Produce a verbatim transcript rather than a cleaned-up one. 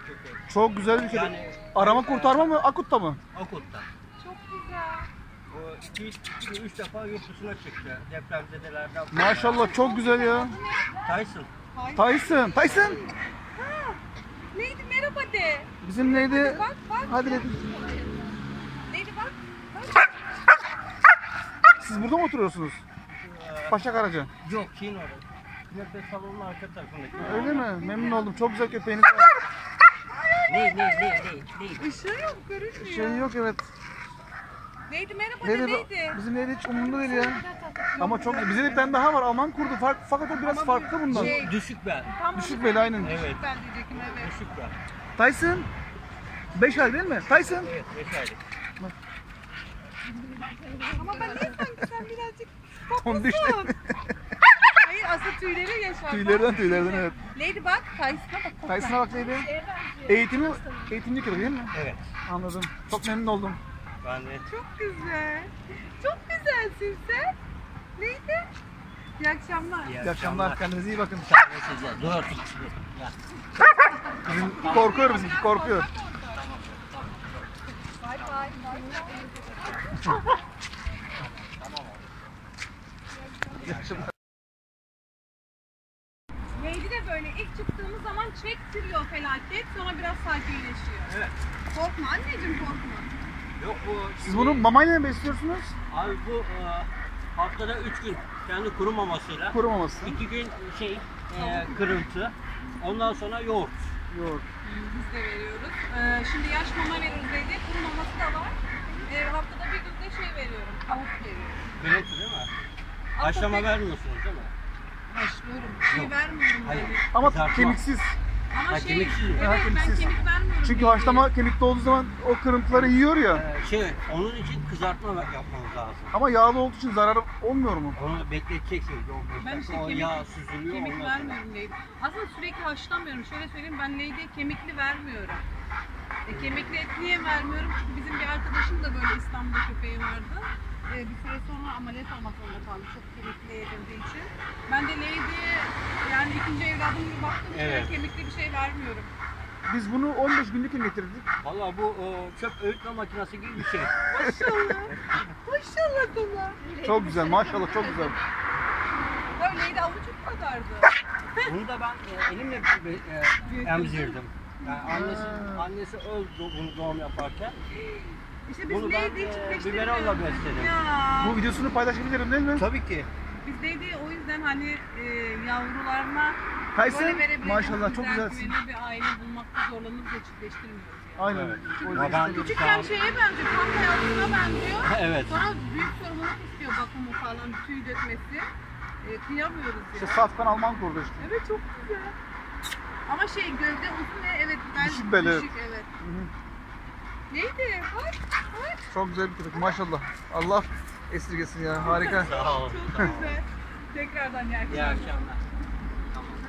köpek. Çok güzel bir köpek. Yani, Arama kurtarma mı? Akut'ta mı? Akut'ta. Çok güzel. O iki, iki, üç defa yurt dışına çıktı depremzedelerden. Maşallah çok güzel ya. Tyson. Tyson. Tyson. Ha, neydi merhaba de. Bizim neydi? Bak bak. Hadi dedi. Neydi bak. Bak. Siz burada mı oturuyorsunuz? Paşa Karaca. Yok, Çin orası. Nefes salonun arka tarafındaki. Öyle mi? Memnun oldum. Çok güzel köpeğiniz var. Ne ne ne ne ne? Işığı yok görünmüyor. Şey yok evet. Neydi merhaba Neydi? de neydi? Bizim neydi hiç umurumda değil ya. Ama çok güzel. Bize de bir tane daha var. Alman kurdu. Fark, fakat o biraz farklı bundan. Şey- Düşük bel. Tam Düşük beli aynen. Evet. Ben diyecektim evet. Düşük bel. Tyson. beş ay değil mi? Tyson. Evet, beş aylık. Ama ben niye sanki sen birazcık Tombiş. koklusun. Hayır aslında tüyleri yaşar. Tüylerden tüylerden evet. Neydi bak Tyson'a bak. kokla. Tyson'a bak neydi? Eğitimi, eğitimci köpek değil mi? Evet. Anladım. Çok memnun oldum. Ben de. Çok güzel. Çok güzelsin sen. Neydi? İyi akşamlar. İyi akşamlar. Kendinize iyi bakın. Dur. Ya. Bizim korkuyor bizimki korkuyor. Bay bay. İyi akşamlar. Neydi de böyle ilk çıktığımız zaman çektiriyor felaket sonra biraz sakinleşiyor. Evet. Korkma anneciğim korkma. Yok bu. Siz bunu mamayla mı besliyorsunuz? Abi bu e, haftada üç gün kendi kuru mamasıyla. Kuru maması. İki gün şey e, kırıntı. Ondan sonra yoğurt. Yoğurt. Biz de veriyoruz. Ee, şimdi yaş mama veriyoruz dedi. Kuru maması da var. Ee, haftada bir gün de şey veriyorum. Tavuk veriyorum. Kırıntı değil mi? Aslında Haşlama pek- vermiyorsunuz değil mi? Haşlıyorum. Şey Yok. vermiyorum Hayır. böyle. Ama Kızartma. kemiksiz. Ama Ha, şey, kemiksiz mi? evet Ha, ben kemiksiz. kemik vermiyorum. Çünkü bildiğin. haşlama kemikli olduğu zaman o kırıntıları yiyor ya. Ee, şey onun için kızartma yapmanız lazım. Ama yağlı olduğu için zararı olmuyor mu? Onu bekleteceksiniz. on beş Ben dakika. işte O kemik, yağ süzülüyor. kemik ondan sonra- vermiyorum Lady. Aslında sürekli haşlamıyorum. Şöyle söyleyeyim ben Lady kemikli vermiyorum. E, kemikli et niye vermiyorum? Çünkü bizim bir arkadaşım da böyle İstanbul'da köpeği vardı. E, bir süre sonra ameliyat olmak zorunda kaldı. Çok kemikli yedirdiği için. Ben de Lady'ye yani ikinci evladım gibi baktım. Evet. Evet. Kemikli bir şey vermiyorum. Biz bunu on beş günlük getirdik. Valla bu e, çöp öğütme makinesi gibi bir şey. Maşallah. Maşallah sana. Çok güzel maşallah çok güzel. Ya Lady avucu bu kadardı. Bunu da ben e, elimle e, emzirdim. Yani annesi, annesi öldü bunu doğum yaparken. İşte biz Bunu ben Lady'yi e, çiftleştirmiyoruz. biberonla besledim. Ya. Bu videosunu paylaşabilirim değil mi? Tabii ki. Biz Lady'yi o yüzden hani e, yavrularına Tyson, böyle verebiliriz. maşallah, çok Güzel, güzelsin. güvenilir bir aile bulmakta zorlanıp da çiftleştirmiyoruz yani. Aynen. Evet. O Ama yüzden ben- işte- Küçükken şeye benziyor, kan hayatına benziyor. Evet. Sonra büyük sorumluluk istiyor bakımı falan, tüy dökmesi. E, kıyamıyoruz İşte ya. safkan Alman kurdu işte. Evet çok güzel. Ama şey gövde uzun ve evet ben Düşük bel, evet. düşük, evet. Hı hı. Neydi? Bak, bak. Çok güzel bir köpek maşallah. Allah esirgesin ya harika. Sağ olun. Çok güzel. Tekrardan iyi İyi akşamlar. akşamlar.